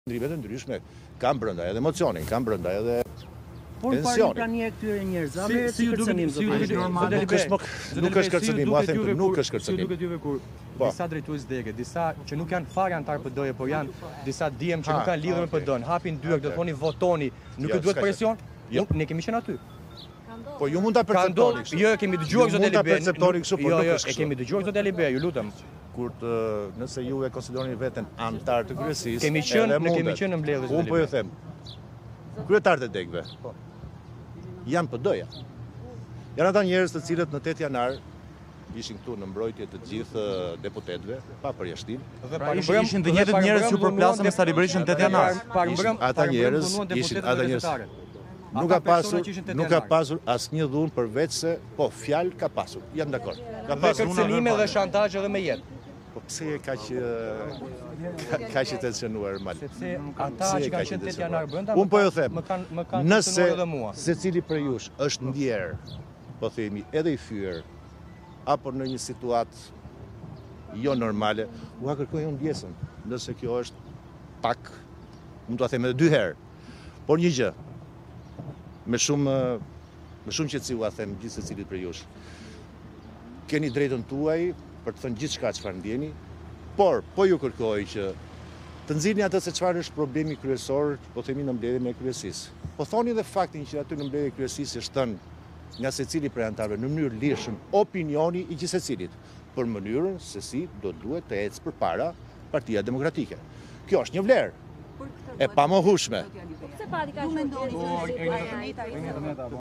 Ndrimet e ndryshme kanë brenda edhe emocionin, kanë brenda edhe por tensionin. Plania e këtyre njerëzve, si ju duket normal. Nuk është kërcënim, mua them nuk është kërcënim. Si ju duket juve kur disa drejtues degë, disa që nuk janë fare anëtarë PD-je, por janë disa djem që nuk kanë lidhje me PD-n, hapin dyert, do thoni votoni, nuk ju duhet presion? Ne kemi qenë aty. Po ju mund ta perceptoni. Jo, kemi dëgjuar këtë Alibeaj. Jo, e kemi dëgjuar këtë Alibeaj, ju lutem. Nëse ju e konsideroni veten anëtar të kryesisë, kemi qenë në mbledhjes. Unë po ju them. Kryetarët e degëve janë PD-ja. Janë ata njerëz të cilët në 8 janar ishin këtu në mbrojtje të gjithë deputetëve, pa përjashtim. Ishin të njëjtët njerëz që përplasën me Alibeajin 8 janar. Ata njerëz nuk ka pasur asnjë dhunë përveç se po fjalë ka pasur. Jam dakord. Ka pasur kërcënime dhe shantazh edhe me jetë. Po pse e kaq tensionuar mal? Sepse ata që kanë qenë 8 janar brenda, unë po ju them, nëse edhe mua. secili prej jush është ndjerë, po themi edhe i fyer, apo në një situatë jo normale, ua kërkoj unë Ndjesën, nëse kjo është pak, mund t'ua them edhe 2 herë. Por një gjë, me shumë qetësi ua them gjithë secilit prej jush. Keni drejtën tuaj për të thënë gjithçka çfarë ndjeni, por po ju kërkoj që të nxirrni atë se çfarë është problemi kryesor, po themi në mbledhjen e kryesisë. Po thoni edhe faktin që aty në mbledhjen e kryesisë është thënë nga secili prej anëtarëve në mënyrë lirshëm opinioni i gjithë secilit për mënyrën se si do duhet të ecë përpara Partia Demokratike. Kjo është një vlerë e pamohueshme.